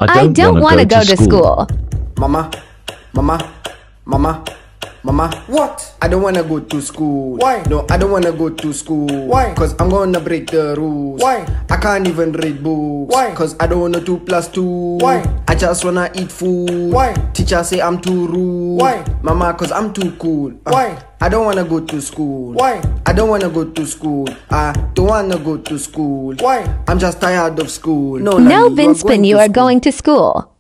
I don't want to go to school. Mama, mama, mama, mama. What? I don't wanna go to school. Why? No, I don't wanna go to school. Why? Cause I'm gonna break the rules. Why? I can't even read books. Why? Cause I don't wanna 2 plus 2. Why? I just wanna eat food. Why? Teacher say I'm too rude. Why? Mama, cause I'm too cool. Why? I don't wanna go to school. Why? I don't wanna go to school. I don't wanna go to school. Why? I'm just tired of school. No, Lali, Binspin, you are going to school.